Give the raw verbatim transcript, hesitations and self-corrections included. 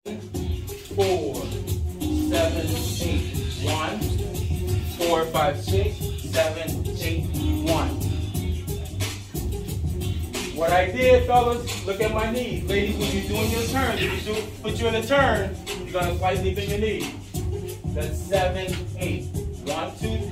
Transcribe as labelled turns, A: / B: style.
A: four, seven, eight. One, four, five, six, seven, eight, one. What I did, fellas, look at my knees. Ladies, when you're doing your turn, if you do, put you in a turn, you're gonna slightly bend your knees. That's seven, eight. One, two,